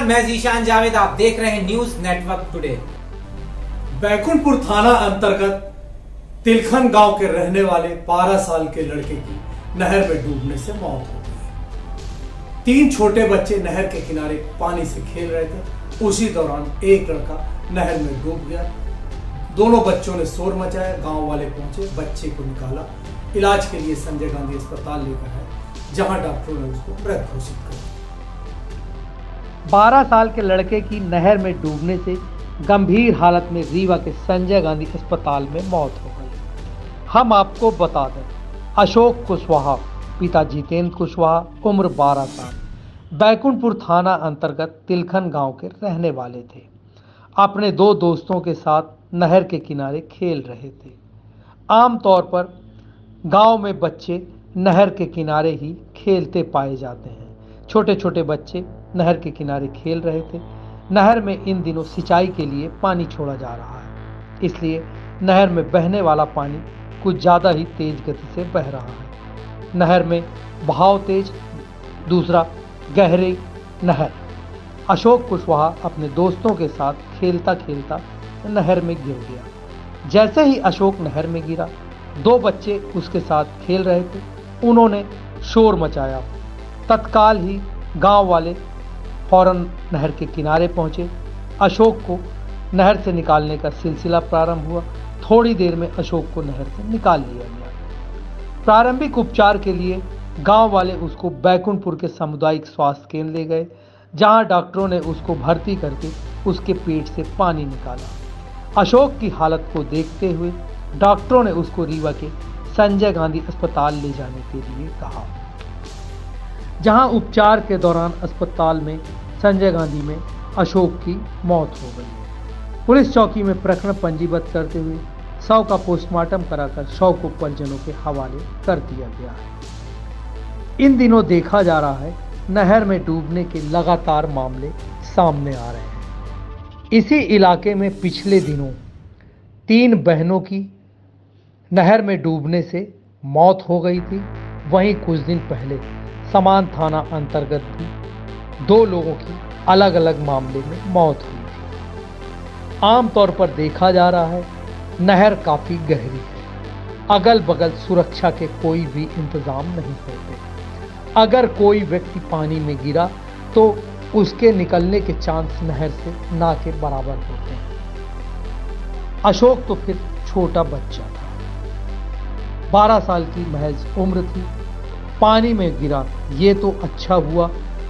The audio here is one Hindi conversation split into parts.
नमस्कार, मैं जीशान जावेद। आप देख रहे हैं न्यूज नेटवर्क टुडे। बैकुंठपुर थाना अंतर्गत तिलखन गांव के रहने वाले 12 साल के लड़के की नहर में डूबने से मौत हो गई। 3 छोटे बच्चे नहर के किनारे पानी से खेल रहे थे। उसी दौरान एक लड़का नहर में डूब गया। दोनों बच्चों ने शोर मचाया। गांव वाले पहुंचे, बच्चे को निकाला, इलाज के लिए संजय गांधी अस्पताल लेकर आए, जहां डॉक्टरों ने उसको मृत घोषित कर दिया। 12 साल के लड़के की नहर में डूबने से गंभीर हालत में रीवा के संजय गांधी अस्पताल में मौत हो गई। हम आपको बता दें, अशोक कुशवाहा पिता जितेंद्र कुशवाहा उम्र 12 साल बैकुंठपुर थाना अंतर्गत तिलखन गांव के रहने वाले थे। अपने 2 दोस्तों के साथ नहर के किनारे खेल रहे थे। आमतौर पर गांव में बच्चे नहर के किनारे ही खेलते पाए जाते हैं। छोटे छोटे बच्चे नहर के किनारे खेल रहे थे। नहर में इन दिनों सिंचाई के लिए पानी छोड़ा जा रहा है, इसलिए नहर में बहने वाला पानी कुछ ज़्यादा ही तेज गति से बह रहा है। नहर में बहाव तेज, दूसरा गहरी नहर। अशोक कुशवाहा अपने दोस्तों के साथ खेलता खेलता नहर में गिर गया। जैसे ही अशोक नहर में गिरा, 2 बच्चे उसके साथ खेल रहे थे। उन्होंने शोर मचाया। तत्काल ही गांव वाले फौरन नहर के किनारे पहुंचे। अशोक को नहर से निकालने का सिलसिला प्रारंभ हुआ। थोड़ी देर में अशोक को नहर से निकाल लिया गया। प्रारंभिक उपचार के लिए गांव वाले उसको बैकुंठपुर के सामुदायिक स्वास्थ्य केंद्र ले गए, जहां डॉक्टरों ने उसको भर्ती करके उसके पेट से पानी निकाला। अशोक की हालत को देखते हुए डॉक्टरों ने उसको रीवा के संजय गांधी अस्पताल ले जाने के लिए कहा, जहां उपचार के दौरान अस्पताल में संजय गांधी में अशोक की मौत हो गई। पुलिस चौकी में प्रकरण पंजीबद्ध करते हुए शव का पोस्टमार्टम कराकर शव को परिजनों के हवाले कर दिया गया है। इन दिनों देखा जा रहा है, नहर में डूबने के लगातार मामले सामने आ रहे हैं। इसी इलाके में पिछले दिनों 3 बहनों की नहर में डूबने से मौत हो गई थी। वहीं कुछ दिन पहले समान थाना अंतर्गत भी 2 लोगों की अलग अलग मामले में मौत हुई थी। आमतौर पर देखा जा रहा है, नहर काफ़ी गहरी है। अगल बगल सुरक्षा के कोई भी इंतजाम नहीं होते। अगर कोई व्यक्ति पानी में गिरा तो उसके निकलने के चांस नहर से ना के बराबर होते हैं। अशोक तो फिर छोटा बच्चा था, 12 साल की महज उम्र थी। पानी में गिरा, ये तो अच्छा हुआ,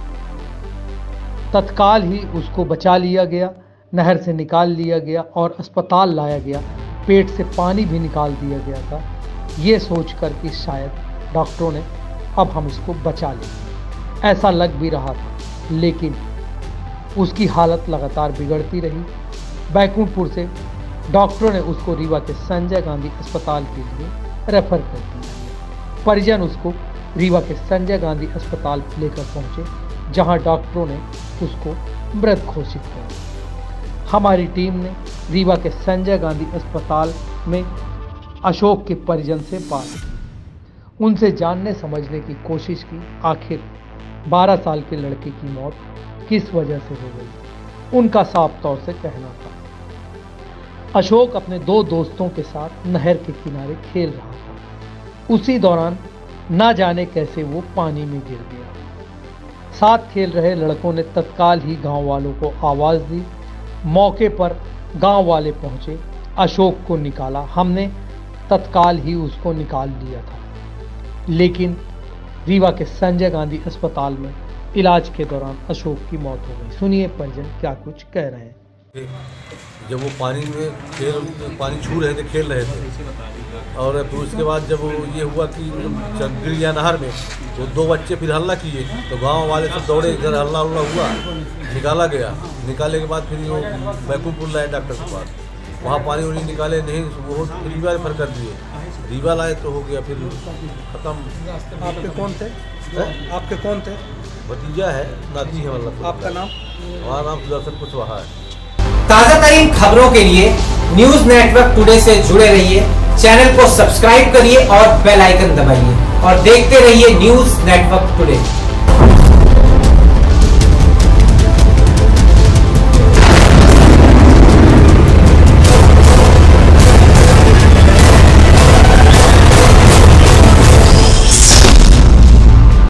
तत्काल ही उसको बचा लिया गया, नहर से निकाल लिया गया और अस्पताल लाया गया। पेट से पानी भी निकाल दिया गया था, ये सोचकर कि शायद डॉक्टरों ने अब हम इसको बचा लेंगे, ऐसा लग भी रहा था। लेकिन उसकी हालत लगातार बिगड़ती रही। बैकुंठपुर से डॉक्टरों ने उसको रीवा के संजय गांधी अस्पताल के लिए रेफर कर दिया। परिजन उसको रीवा के संजय गांधी अस्पताल लेकर पहुंचे, जहां डॉक्टरों ने उसको मृत घोषित कर दिया। हमारी टीम ने रीवा के संजय गांधी अस्पताल में अशोक के परिजन से बात की, उनसे जानने समझने की कोशिश की, आखिर 12 साल के लड़के की मौत किस वजह से हो गई। उनका साफ तौर से कहना था, अशोक अपने 2 दोस्तों के साथ नहर के किनारे खेल रहा था। उसी दौरान ना जाने कैसे वो पानी में गिर गया। साथ खेल रहे लड़कों ने तत्काल ही गांव वालों को आवाज़ दी। मौके पर गांव वाले पहुंचे, अशोक को निकाला। हमने तत्काल ही उसको निकाल लिया था, लेकिन रीवा के संजय गांधी अस्पताल में इलाज के दौरान अशोक की मौत हो गई। सुनिए परिजन क्या कुछ कह रहे हैं। जब वो पानी छू रहे थे, खेल रहे थे, और फिर उसके बाद जब ये हुआ कि गिर गया नहर में, तो 2 बच्चे फिर हल्ला किए, तो गांव वाले सब दौड़े, इधर हल्ला हुआ, निकाला गया। निकाले के बाद फिर वो बैकुंठपुर लाए डॉक्टर के पास, वहाँ पानी उनी निकाले नहीं, वो रीवा रेफर कर दिए। रीवा लाए तो हो गया, फिर खत्म। आपके कौन थे? आपके कौन थे? भतीजा है, नाती है, मतलब। आपका नाम? हमारा नाम सुदर्शन कुशवाहा है। ताजा तरीन खबरों के लिए न्यूज नेटवर्क टुडे से जुड़े रहिए। चैनल को सब्सक्राइब करिए और बेल आइकन दबाइए और देखते रहिए न्यूज नेटवर्क टुडे।